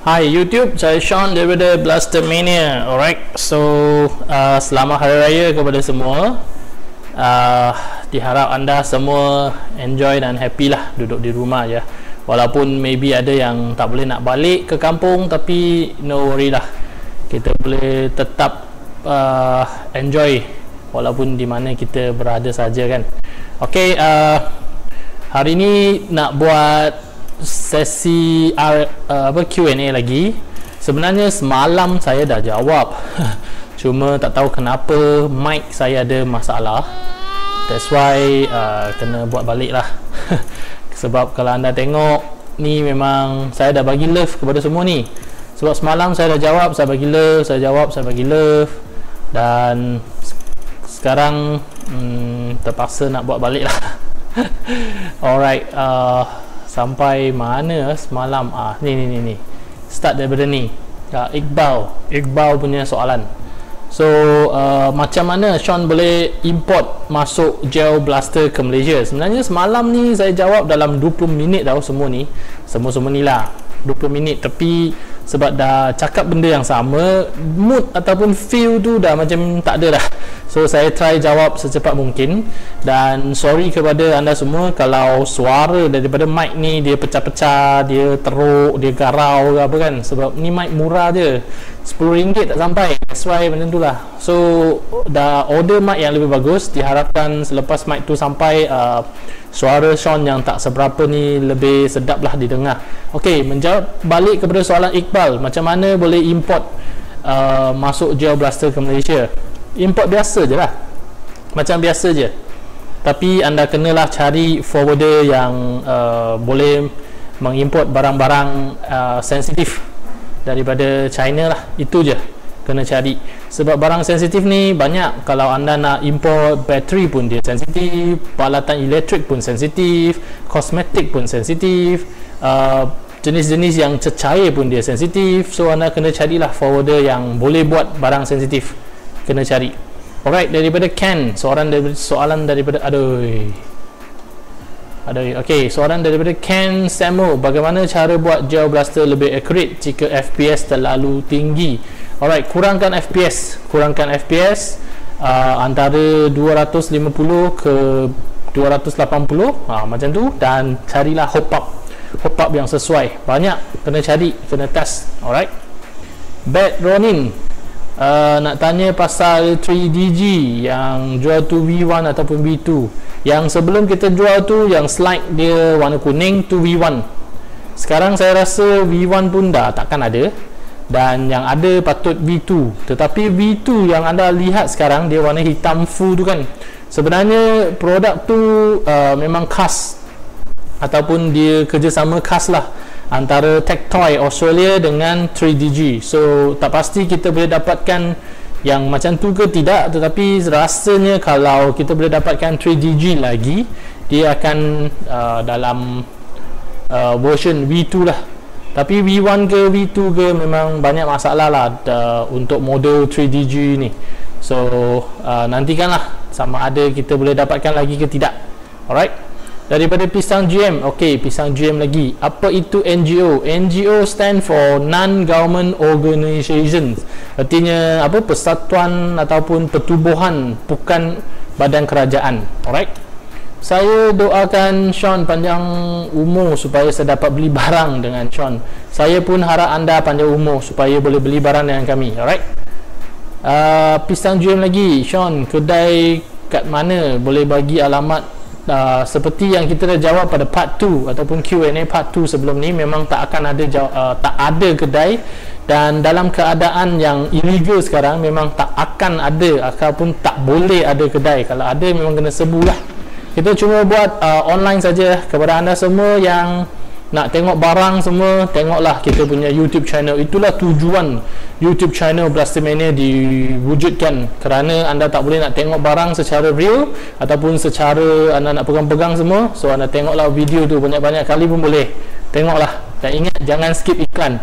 Hi YouTube, saya Sean daripada Blaster Mania. Alright, so selamat Hari Raya kepada semua. Diharap anda semua enjoy dan happy lah duduk di rumah je. Walaupun maybe ada yang tak boleh nak balik ke kampung, tapi no worry lah, kita boleh tetap enjoy walaupun di mana kita berada saja kan. Okay, hari ni nak buat sesi Q&A lagi. Sebenarnya semalam saya dah jawab cuma tak tahu kenapa mic saya ada masalah. That's why kena buat balik lah sebab kalau anda tengok ni, memang saya dah bagi love kepada semua ni. Sebab semalam saya dah jawab, saya bagi love, saya jawab, saya bagi love, dan sekarang terpaksa nak buat balik lah. Alright, sampai mana semalam? Ni start daripada ni. Iqbal punya soalan. So macam mana Sean boleh import masuk gel blaster ke Malaysia? Sebenarnya semalam ni saya jawab dalam 20 minit tau. Semua ni lah 20 minit, tapi sebab dah cakap benda yang sama, mood ataupun feel tu dah macam tak ada dah. So saya try jawab secepat mungkin. Dan sorry kepada anda semua kalau suara daripada mic ni dia pecah-pecah, dia teruk, dia garau ke apa kan. Sebab ni mic murah je, RM10 tak sampai. That's why macam tu lah. So dah order mic yang lebih bagus. Diharapkan selepas mic tu sampai, suara Sean yang tak seberapa ni lebih sedap lah didengar. Ok, menjawab balik kepada soalan Iqbal, macam mana boleh import masuk gel blaster ke Malaysia? Import biasa je lah, macam biasa je, tapi anda kenalah cari forwarder yang boleh mengimport barang-barang sensitif daripada China lah. Itu je kena cari. Sebab barang sensitif ni banyak. Kalau anda nak import bateri pun dia sensitif, peralatan elektrik pun sensitif, kosmetik pun sensitif, jenis-jenis yang cecair pun dia sensitif. So anda kena carilah forwarder yang boleh buat barang sensitif, kena cari. Alright, daripada Ken, soalan daripada okay, soalan daripada Ken Samuel, bagaimana cara buat gel blaster lebih accurate jika FPS terlalu tinggi? Alright, kurangkan FPS antara 250 ke 280, macam tu, dan carilah hop up yang sesuai. Banyak kena cari, kena test. Alright, Bad Ronin nak tanya pasal 3DG yang jual tu V1 ataupun V2. Yang sebelum kita jual tu, yang slide dia warna kuning tu V1. Sekarang saya rasa V1 pun dah takkan ada, dan yang ada patut V2. Tetapi V2 yang anda lihat sekarang, dia warna hitam full tu kan, sebenarnya produk tu memang khas, ataupun dia kerjasama khas lah antara Tectoy Australia dengan 3DG. So tak pasti kita boleh dapatkan yang macam tu ke tidak, tetapi rasanya kalau kita boleh dapatkan 3DG lagi, dia akan dalam version V2 lah. Tapi V1 ke V2 ke memang banyak masalah lah untuk model 3DG ni. So nantikanlah sama ada kita boleh dapatkan lagi ke tidak. Alright, daripada Pisang GM. ok, Pisang GM lagi, apa itu NGO? NGO stand for Non-Government Organizations. Artinya apa? Persatuan ataupun pertubuhan, bukan badan kerajaan. Alright, saya doakan Sean panjang umur supaya saya dapat beli barang dengan Sean. Saya pun harap anda panjang umur supaya boleh beli barang dengan kami. Alright, Pisang GM lagi, Sean, kedai kat mana? Boleh bagi alamat? Seperti yang kita dah jawab pada part 2 ataupun Q&A part 2 sebelum ni, memang tak akan ada tak ada kedai, dan dalam keadaan yang illegal sekarang memang tak akan ada ataupun tak boleh ada kedai. Kalau ada memang kena sebulah. Kita cuma buat online saja. Kepada anda semua yang nak tengok barang semua, tengoklah kita punya YouTube channel. Itulah tujuan YouTube channel Blaster Mania diwujudkan, kerana anda tak boleh nak tengok barang secara real ataupun secara anda nak pegang-pegang semua. So anda tengoklah video tu banyak-banyak kali pun boleh. Tengoklah, dan ingat jangan skip iklan.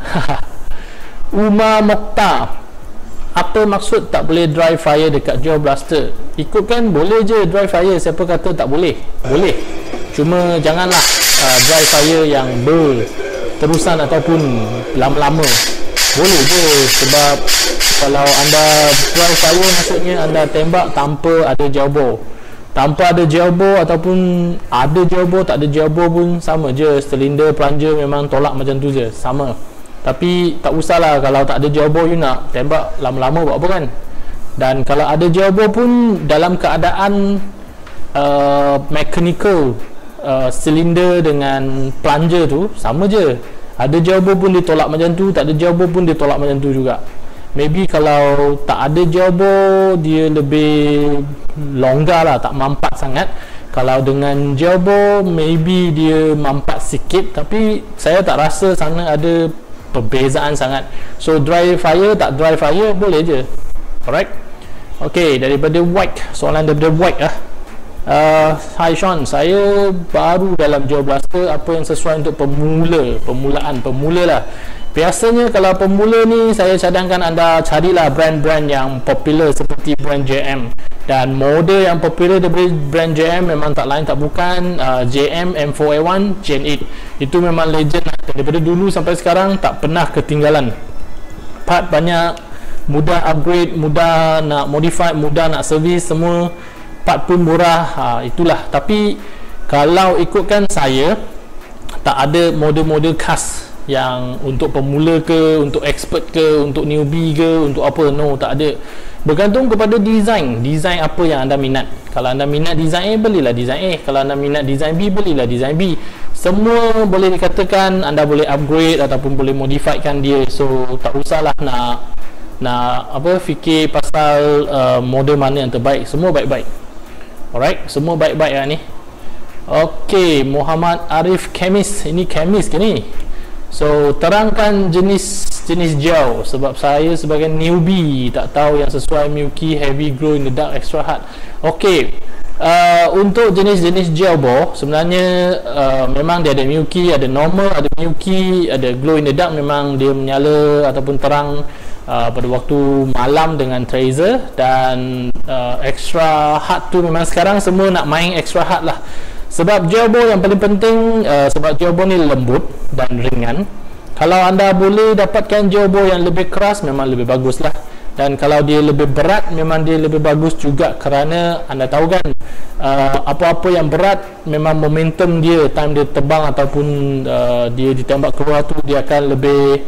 Umar Mokhtar, apa maksud tak boleh dry fire dekat gel blaster? Ikutkan boleh je dry fire, siapa kata tak boleh? Boleh, cuma janganlah dry fire yang terusan ataupun lama-lama, boleh je. Sebab kalau anda dry fire, maksudnya anda tembak tanpa ada gel bore. Tanpa ada gel bore ataupun ada gel bore, tak ada gel bore pun sama je. Silinder plunger memang tolak macam tu je, sama. Tapi tak usahlah kalau tak ada gel bore, you nak tembak lama-lama buat apa kan. Dan kalau ada gel bore pun dalam keadaan mechanical, silinder dengan plunger tu sama je. Ada gel bore pun ditolak macam tu, tak ada gel bore pun ditolak macam tu juga. Maybe kalau tak ada gel bore, dia lebih longgar lah, tak mampat sangat. Kalau dengan gel bore, maybe dia mampat sikit, tapi saya tak rasa sana ada perbezaan sangat. So dry fire tak dry fire boleh je. Alright. Okay, daripada White, soalan daripada White lah. Hi Sean, saya baru dalam Gel Blaster, apa yang sesuai untuk pemula lah. Biasanya kalau pemula ni, saya cadangkan anda carilah brand-brand yang popular seperti brand JM. Dan model yang popular daripada brand JM memang tak lain tak bukan JM M4A1 Gen 8. Itu memang legend lah. Daripada dulu sampai sekarang tak pernah ketinggalan. Part banyak, mudah upgrade, mudah nak modify, mudah nak service, semua part pun murah. Itulah. Tapi kalau ikutkan saya, tak ada model-model khas yang untuk pemula ke, untuk expert ke, untuk newbie ke, untuk apa. No, tak ada. Bergantung kepada design apa yang anda minat. Kalau anda minat design A, belilah design A. Kalau anda minat design B, belilah design B. Semua boleh dikatakan anda boleh upgrade ataupun boleh modifykan dia. So tak usahlah nak fikir pasal model mana yang terbaik. Semua baik-baik. Alright, semua baik-baik lah ni. Okay, Muhammad Arif Kemis. Ini Kemis ke ni? So terangkan jenis gel, sebab saya sebagai newbie tak tahu yang sesuai Milky, Heavy, Glow in the Dark, Extra Hard. Okay, untuk jenis-jenis gel bore sebenarnya memang dia ada Milky, ada normal, ada Milky, ada Glow in the Dark. Memang dia menyala ataupun terang pada waktu malam dengan tracer. Dan extra hard tu memang sekarang semua nak main extra hard lah. Sebab gel bore yang paling penting, sebab gel bore ni lembut dan ringan. Kalau anda boleh dapatkan gel bore yang lebih keras, memang lebih bagus lah. Dan kalau dia lebih berat, memang dia lebih bagus juga. Kerana anda tahu kan, apa-apa yang berat, memang momentum dia, time dia terbang ataupun dia ditembak keluar tu, dia akan lebih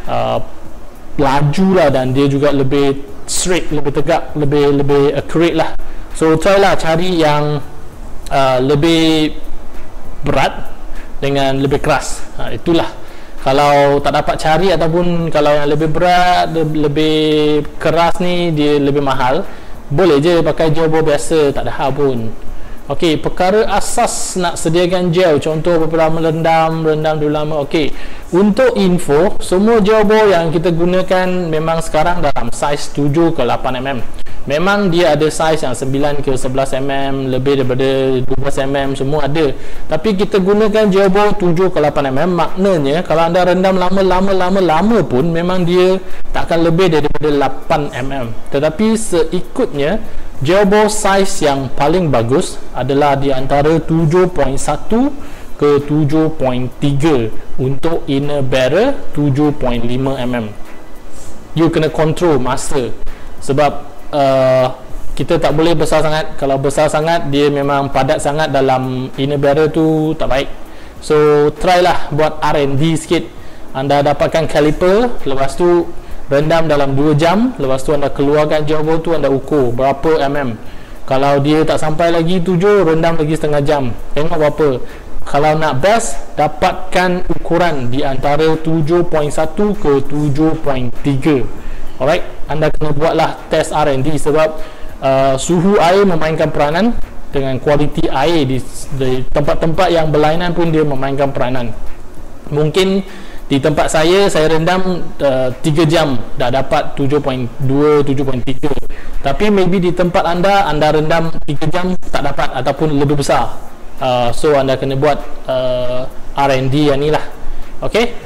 laju lah. Dan dia juga lebih straight, lebih tegak, lebih accurate lah. So try lah cari yang lebih berat dengan lebih keras. Itulah. Kalau tak dapat cari ataupun kalau yang lebih berat, lebih keras ni dia lebih mahal, boleh je pakai gel bore biasa, tak ada hal pun. Okey, perkara asas nak sediakan gel, contoh berapa lama rendam dulu lama. Okey, untuk info, semua gel bore yang kita gunakan memang sekarang dalam saiz 7 ke 8 mm. Memang dia ada saiz yang 9 ke 11 mm, lebih daripada 12 mm, semua ada. Tapi kita gunakan gel bore 7 ke 8 mm. Maknanya kalau anda rendam lama pun memang dia tak akan lebih daripada 8 mm. Tetapi seikutnya, gel bore saiz yang paling bagus adalah di antara 7.1 ke 7.3. Untuk inner barrel 7.5 mm. You kena control masa. Sebab kita tak boleh besar sangat. Kalau besar sangat, dia memang padat sangat dalam inner barrel tu, tak baik. So try lah buat R&D sikit. Anda dapatkan caliper, lepas tu rendam dalam 2 jam, lepas tu anda keluarkan gel bore tu, anda ukur berapa mm. Kalau dia tak sampai lagi 7, rendam lagi setengah jam, tengok berapa. Kalau nak best, dapatkan ukuran di antara 7.1 ke 7.3. Alright, anda kena buatlah test R&D. Sebab suhu air memainkan peranan, dengan kualiti air di tempat-tempat yang berlainan pun dia memainkan peranan. Mungkin di tempat saya rendam 3 jam dah dapat 7.2, 7.3. Tapi maybe di tempat anda rendam 3 jam tak dapat ataupun lebih besar. So anda kena buat R&D yang ni lah. Okay,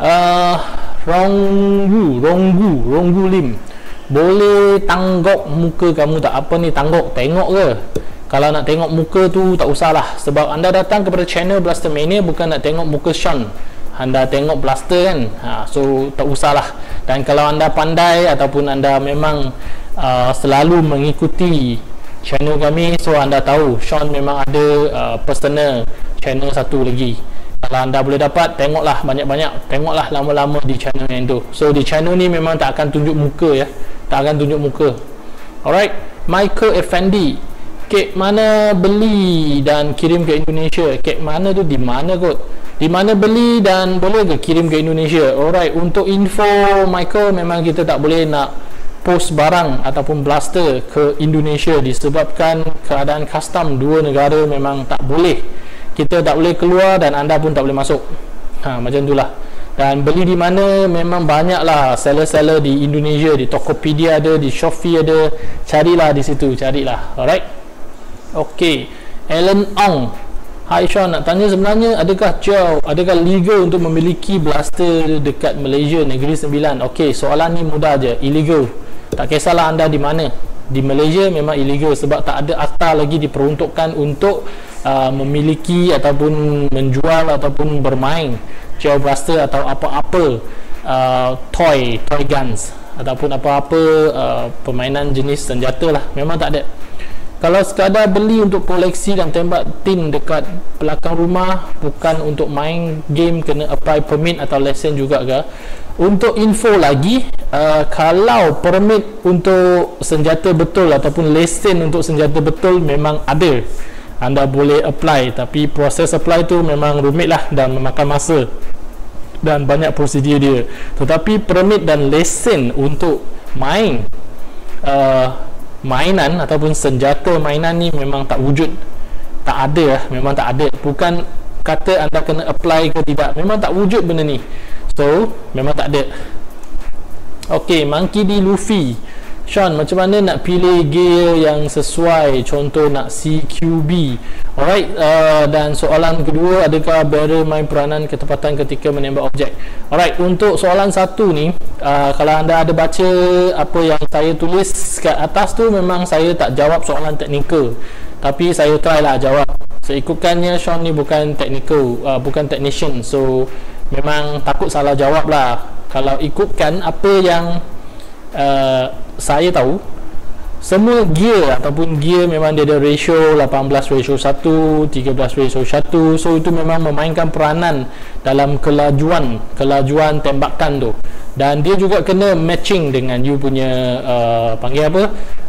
Ronggu Lim, boleh tanggok muka kamu tak? Apa ni tanggok? Tengok ke? Kalau nak tengok muka tu tak usahlah. Sebab anda datang kepada channel Blastermania bukan nak tengok muka Sean. anda tengok blaster kan, so tak usahlah. Dan kalau anda pandai ataupun anda memang selalu mengikuti channel kami, so anda tahu Sean memang ada personal channel satu lagi. Kalau anda boleh dapat, tengoklah banyak-banyak, tengoklah lama-lama di channel yang tu. So di channel ni memang tak akan tunjuk muka ya, tak akan tunjuk muka. Alright, Michael Effendi, kek mana beli dan kirim ke Indonesia? Kek mana tu, di mana kot? Di mana beli dan boleh ke kirim ke Indonesia? Alright, untuk info Michael, memang kita tak boleh nak post barang ataupun blaster ke Indonesia disebabkan keadaan custom dua negara memang tak boleh. Kita tak boleh keluar dan anda pun tak boleh masuk. Macam itulah. Dan beli di mana, memang banyaklah seller-seller di Indonesia, di Tokopedia ada, di Shopee ada. Carilah di situ, carilah. Alright. Okey. Alan Ong, hai Sean, nak tanya sebenarnya adakah legal untuk memiliki blaster dekat Malaysia Negeri Sembilan? Okey, soalan ni mudah je, illegal. Tak kisahlah anda di mana. Di Malaysia memang illegal sebab tak ada akta lagi diperuntukkan untuk memiliki ataupun menjual ataupun bermain gel blaster atau apa-apa toy guns ataupun apa-apa permainan jenis senjata lah, memang tak ada. Kalau sekadar beli untuk koleksi dan tembak tin dekat belakang rumah, bukan untuk main game, kena apply permit atau lesen juga ke? Untuk info lagi, kalau permit untuk senjata betul ataupun lesen untuk senjata betul memang ada, anda boleh apply, tapi proses apply tu memang rumit lah dan memakan masa dan banyak prosedur dia. Tetapi permit dan lesen untuk main mainan ataupun senjata mainan ni memang tak wujud, tak ada lah, memang tak ada. Bukan kata anda kena apply ke tidak, memang tak wujud benda ni, so memang tak ada. Okey, Monkey D. Luffy, Sean, macam mana nak pilih gear yang sesuai, contoh nak CQB? Alright, dan soalan kedua, adakah barrel main peranan ketepatan ketika menembak objek? Alright, untuk soalan satu ni, kalau anda ada baca apa yang saya tulis kat atas tu, memang saya tak jawab soalan teknikal, tapi saya try lah jawab. Seikutkannya Sean ni bukan technical, bukan technician, so memang takut salah jawab lah. Kalau ikutkan apa yang saya tahu, semua gear ataupun gear memang dia ada ratio 18:1, 13:1, so itu memang memainkan peranan dalam kelajuan tembakan tu. Dan dia juga kena matching dengan you punya panggil apa,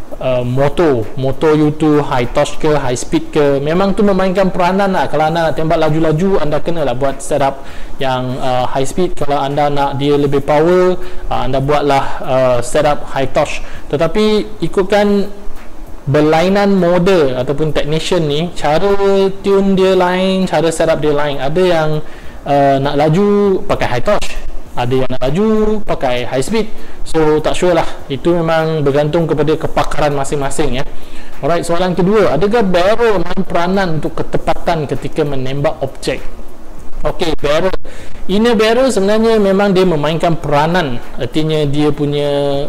motor you tu high torque ke high speed ke, memang tu memainkan peranan lah. Kalau anda nak tembak laju-laju, anda kena lah buat setup yang high speed. Kalau anda nak dia lebih power, anda buatlah setup high torque. Tetapi ikutkan berlainan model ataupun technician ni, cara tune dia lain, cara setup dia lain. Ada yang nak laju pakai high torque, ada yang nak laju pakai high speed, so tak sure lah. Itu memang bergantung kepada kepakaran masing-masing ya. Alright, soalan kedua, adakah barrel main peranan untuk ketepatan ketika menembak objek? Okey, barrel, inner barrel sebenarnya memang dia memainkan peranan, artinya dia punya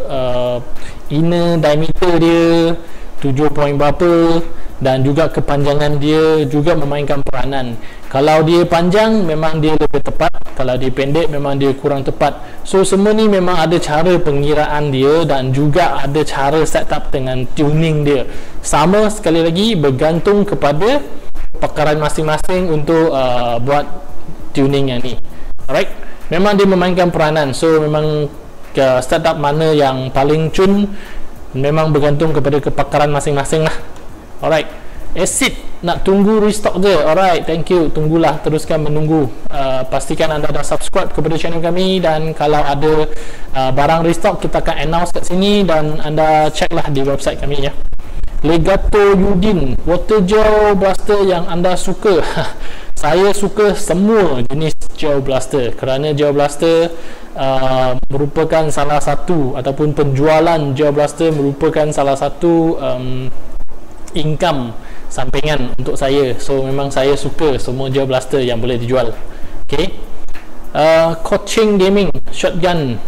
inner diameter dia 7 point berapa, dan juga kepanjangan dia juga memainkan peranan. Kalau dia panjang memang dia lebih tepat, kalau dia pendek memang dia kurang tepat. So semua ni memang ada cara pengiraan dia dan juga ada cara setup dengan tuning dia. Sama sekali lagi bergantung kepada pakaran masing-masing untuk buat tuning yang ni. Alright, memang dia memainkan peranan, so memang setup mana yang paling cun memang bergantung kepada kepakaran masing-masing lah. Alright, Acid nak tunggu restock je. Alright, thank you, tunggulah, teruskan menunggu. Pastikan anda dah subscribe kepada channel kami, dan kalau ada barang restock kita akan announce kat sini, dan anda checklah di website kami ya. Legato Yudin, water gel blaster yang anda suka? Saya suka semua jenis gel blaster, kerana gel blaster merupakan salah satu, ataupun penjualan gel blaster merupakan salah satu income sampingan untuk saya. So memang saya suka semua gel blaster yang boleh dijual. Okay, Coaching Gaming, shotgun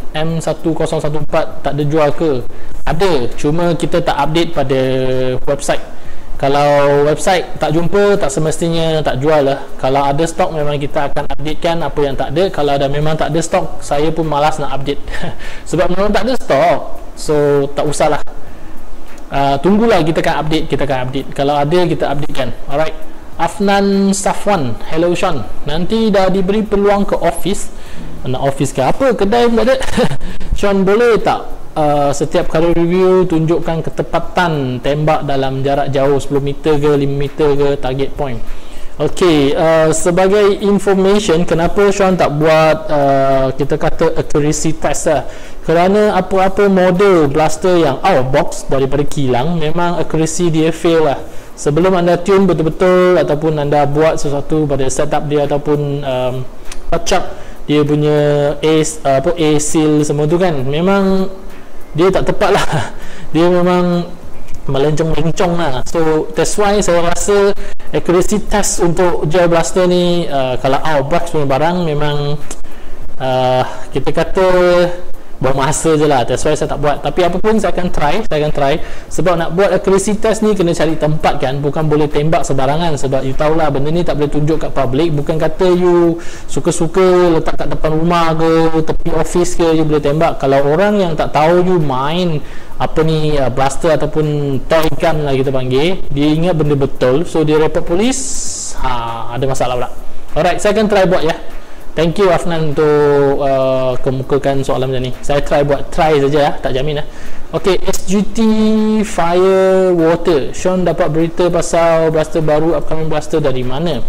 M1014 tak ada jual ke? Ada, cuma kita tak update pada website. Kalau website tak jumpa, tak semestinya tak jual lah. Kalau ada stok memang kita akan updatekan apa yang tak ada. Kalau ada memang tak ada stok, saya pun malas nak update sebab memang tak ada stok, so tak usahlah. Tunggulah, kita akan update. Kalau ada kita updatekan. Alright. Afnan Safwan, hello Sean, nanti dah diberi peluang ke office. Nak office ke apa, kedai pun ada. Sean, boleh tak setiap kali review tunjukkan ketepatan tembak dalam jarak jauh 10 meter ke 5 meter ke target point? Okey, sebagai information, kenapa Sean tak buat kita kata accuracy test lah? Kerana apa-apa model blaster yang out of box daripada kilang, memang accuracy dia fail lah. Sebelum anda tune betul-betul ataupun anda buat sesuatu pada setup dia ataupun touch up dia punya A seal semua tu kan, memang dia tak tepat lah. Dia memang melencong-lencong lah. So that's why saya rasa accuracy test untuk gel blaster ni kalau out of box punya barang memang kita kata buang masa je lah. That's why saya tak buat. Tapi apapun saya akan try. Sebab nak buat accuracy test ni kena cari tempat kan, bukan boleh tembak sebarangan. Sebab you tahulah benda ni tak boleh tunjuk kat public. Bukan kata you suka-suka letak kat depan rumah ke tepi office ke you boleh tembak. Kalau orang yang tak tahu you main apa ni blaster ataupun toy gun lah kita panggil, dia ingat benda betul, so dia report polis, ada masalah pula. Alright, saya akan try buat ya. Thank you Afnan untuk kemukakan soalan macam ni. Saya try saja ya, tak jamin lah. Okey, SGT Fire Water, Sean dapat berita pasal blaster baru, upcoming blaster dari mana?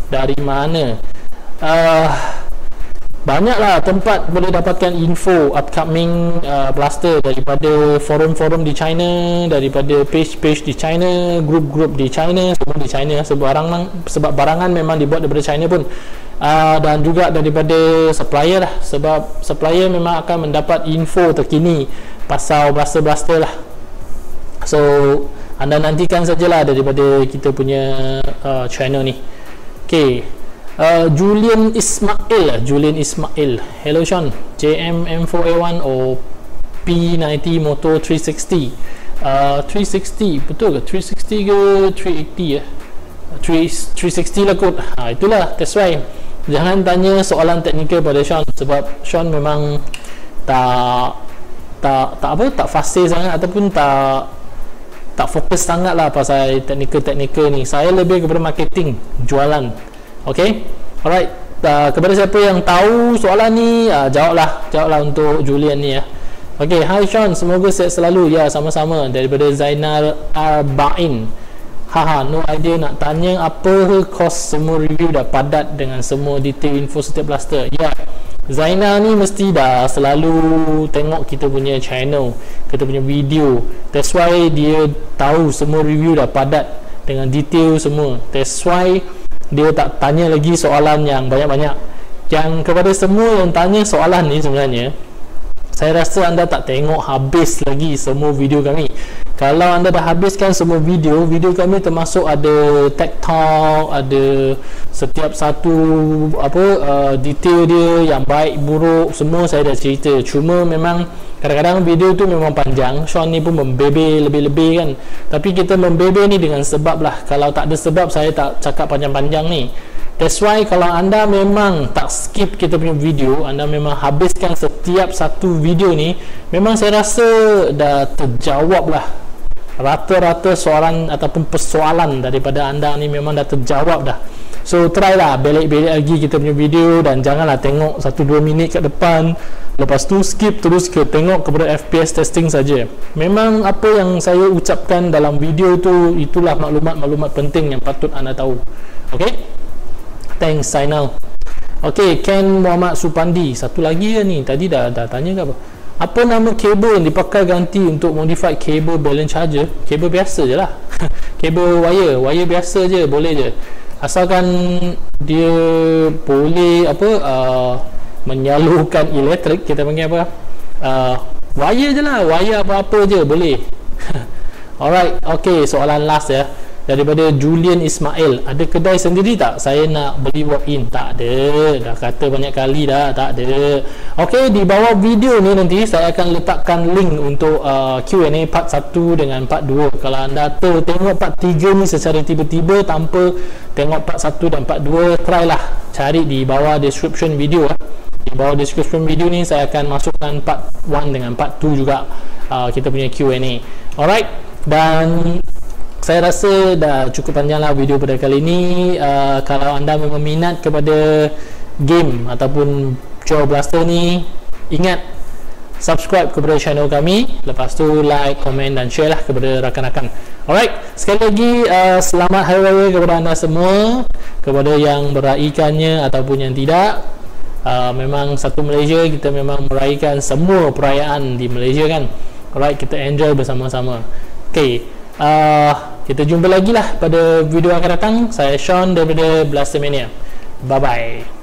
Banyaklah tempat boleh dapatkan info upcoming blaster, daripada forum-forum di China, daripada page-page di China, grup-grup di China, semua di China. Sebab barangan memang dibuat daripada China pun. Dan juga daripada supplier lah, sebab supplier memang akan mendapat info terkini pasal blaster-blaster lah. So anda nantikan sajalah daripada kita punya channel ni. Okay, Julian Ismail, hello Sean, JM M4A1 or P90 Moto 360. 360 betul ke? 360 ke 380 ya? 360 lah kot. Itulah, that's why jangan tanya soalan teknikal pada Sean, sebab Sean memang tak fasih sangat ataupun tak fokus sangat lah pasal teknikal ni. Saya lebih kepada marketing, jualan. Okay, alright. Kepada siapa yang tahu soalan ni, jawablah untuk Julian ni ya. Okay, hi Sean, semoga sihat selalu. Ya, sama-sama. Daripada Zainal Arba'in. No idea nak tanya apa kos semua review dah padat dengan semua detail info setiap blaster. Ya, Zainal ni mesti dah selalu tengok kita punya channel, kita punya video. That's why dia tahu semua review dah padat dengan detail semua. That's why dia tak tanya lagi soalan yang banyak-banyak. Yang kepada semua yang tanya soalan ni, sebenarnya saya rasa anda tak tengok habis lagi semua video kami. Kalau anda dah habiskan semua video kami, termasuk ada tech talk, ada setiap satu detail dia yang baik buruk, semua saya dah cerita. Cuma memang kadang-kadang video tu memang panjang. Sean ni pun membebe lebih-lebih kan. Tapi kita membebe ni dengan sebab lah. Kalau tak ada sebab, saya tak cakap panjang-panjang ni. That's why kalau anda memang tak skip kita punya video, anda memang habiskan setiap satu video ni, memang saya rasa dah terjawab lah rata-rata soalan ataupun persoalan daripada anda ni, memang dah terjawab dah. So try lah belik-belik lagi kita punya video, dan janganlah tengok 1-2 minit kat depan, lepas tu skip terus ke tengok kepada FPS testing saja. Memang apa yang saya ucapkan dalam video tu, itulah maklumat-maklumat penting yang patut anda tahu. Okay, thanks Zainal. Okay, Ken Muhammad Supandi, satu lagi ya ni, tadi dah tanya ke apa? Apa nama kabel yang dipakai ganti untuk modified kabel balance charger? Kabel biasa je lah. Kabel wire biasa je, boleh je, asalkan dia boleh menyalurkan elektrik. Kita panggil apa? Wire je lah, wire apa-apa je boleh. Alright, okay, soalan last ya. daripada Julian Ismail. Ada kedai sendiri tak? Saya nak beli walk-in. Tak ada. Dah kata banyak kali dah, tak ada. Okey, di bawah video ni nanti saya akan letakkan link untuk Q&A part 1 dengan part 2. Kalau anda tengok part 3 ni secara tiba-tiba tanpa tengok part 1 dan part 2, try lah cari di bawah description video. Di bawah description video ni saya akan masukkan part 1 dengan part 2 juga, kita punya Q&A. Alright, dan saya rasa dah cukup panjang lah video pada kali ini. Kalau anda memang minat kepada game ataupun Joe Blaster ni, ingat subscribe kepada channel kami, lepas tu like, komen dan share lah kepada rakan-rakan. Alright, sekali lagi selamat Hari Raya kepada anda semua, kepada yang meraihkannya ataupun yang tidak. Memang satu Malaysia, kita memang meraihkan semua perayaan di Malaysia kan. Alright, kita enjoy bersama-sama. Okay, kita jumpa lagi lah pada video akan datang. Saya Sean daripada Blastermania. Bye bye.